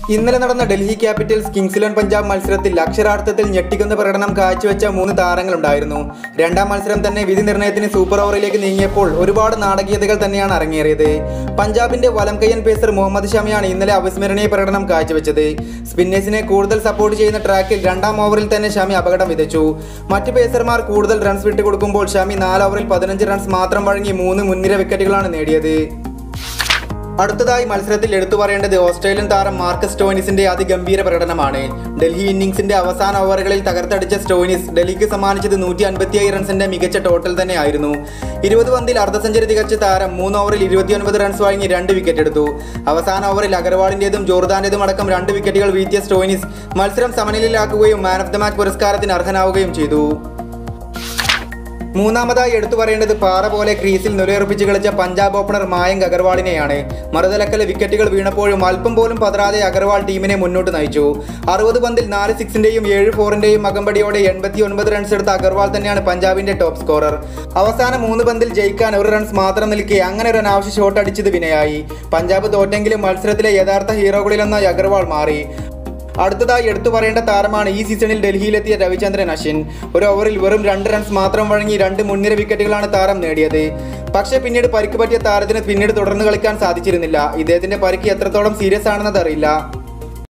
ഇന്നലെ നടന്ന Delhi Capitals Kings 11 Punjab മത്സരത്തിൽ അക്ഷരാർത്ഥത്തിൽ ഞെട്ടിക്കുന്ന പ്രകടനം കാഴ്ചവെച്ച 3 താരങ്ങളുണ്ടായിരുന്നു. രണ്ടാം മത്സരം തന്നെ വിധി നിർണയത്തിന് സൂപ്പർ ഓവറിലേക്ക് നീങ്ങിയപ്പോൾ ഒരുപാട് നാടകീയതകൾ തന്നെയാണ് അരങ്ങേറിയത്. പഞ്ചാബിന്റെ വലംകയ്യൻ പേസർ മുഹമ്മദ് ഷമിയാണ് ഇന്നലെ അവിസ്മരണീയ പ്രകടനം കാഴ്ചവെച്ചത്. സ്പിന്നേഴ്സിനെ കൂടുതൽ സപ്പോർട്ട് ചെയ്യുന്ന ട്രാക്കിൽ രണ്ടാം ഓവറിൽ തന്നെ ഷമി അപകടം വിതച്ചു. മറ്റ് പേസർമാർ കൂടുതൽ റൺസ് വിട്ടുകൊടുക്കുമ്പോൾ ഷമി 4 ഓവറിൽ 15 റൺസ് മാത്രം വഴങ്ങി 3 മുൻനിര വിക്കറ്റുകളാണ് നേടിയത്. അടുത്തതായി മത്സരത്തിൽ എടുത്തു പറയേണ്ടത് ഓസ്ട്രേലിയൻ താരം മാർക്കസ് സ്റ്റോയിനിസിന്റെ അതിഗംഭീര പ്രകടനമാണ്. ഡൽഹി ഇന്നിംഗ്സിന്റെ അവസാന ഓവറുകളിൽ തകർത്തടിച്ച സ്റ്റോയിനിസ് ഡൽഹിക്ക് സമ്മാനിച്ചത് 157 റൺസിന്റെ മികച്ച ടോട്ടൽ തന്നെയായിരുന്നു. 20 പന്തിൽ അർദ്ധ സെഞ്ചുറി തികച്ച താരം 3 ഓവറിൽ 29 റൺസ് വഴങ്ങി 2 വിക്കറ്റ് എടുത്തു. അവസാന ഓവറിൽ അഗർവാളിന്റേതും ജോർദാന്റേതും അടക്കം 2 വിക്കറ്റുകൾ വീഴ്ത്തിയ സ്റ്റോയിനിസ് മത്സരം സമനിലയിലാക്കുകയും മാൻ ഓഫ് ദ മാച്ച് പുരസ്കാരത്തിന് അർഹനാവുകയും ചെയ്തു. മൂന്നാമതായി എടുത്തു പറയേണ്ടത് പാറ പോലെ ക്രീസിൽ നിലയുറപ്പിച്ച് കളിച്ച പഞ്ചാബ് ഓപ്പണർ മായങ്ക് അഗർവാളിനെയാണ്. മറുതലക്കല് വിക്കറ്റുകൾ വീണപ്പോഴും അല്പം പോലും പതറാതെ അഗർവാൾ ടീമിനെ മുന്നോട്ട് നയിച്ചു. 60 പന്തിൽ 4 സിക്സിന്റെയും 7 ഫോറിന്റെയും അകമ്പടിയോടെ 89 റൺസ് എടുത്ത അഗർവാൾ തന്നെയാണ് പഞ്ചാബിന്റെ ടോപ്പ് സ്കോറർ. അവസാന 3 പന്തിൽ ജയിക്കാൻ 1 റൺസ് മാത്രം നിൽക്കെ അങ്ങനെ ഒരു അനാവശ്യ ഷോട്ട് അടിച്ചത് വിനയായി. പഞ്ചാബ് തോറ്റെങ്കിലും മത്സരത്തിലെ യഥാർത്ഥ ഹീറോകളിലൊന്നായി അഗർവാൾ മാറി. അടുത്തതായി എടുത്തു പറയേണ്ട താരമാണ് ഈ സീസണിൽ ഡൽഹിയിലെത്തിയ രവിചന്ദ്രൻ അശ്വിൻ. ഒരു ഓവറിൽ വെറും 2 റൺസ് മാത്രം വഴങ്ങി 2 മുൻനിര വിക്കറ്റുകളാണ് താരം നേടിയത്. പക്ഷേ പിന്നീട് പരിക്ക് പറ്റിയ താരത്തിന് തുടർന്ന് കളിക്കാൻ സാധിച്ചിരുന്നില്ല. ഇദ്ദേഹത്തിന്റെ പരിക്ക് എത്രത്തോളം സീരിയസ് ആണെന്നത് അറിയില്ല.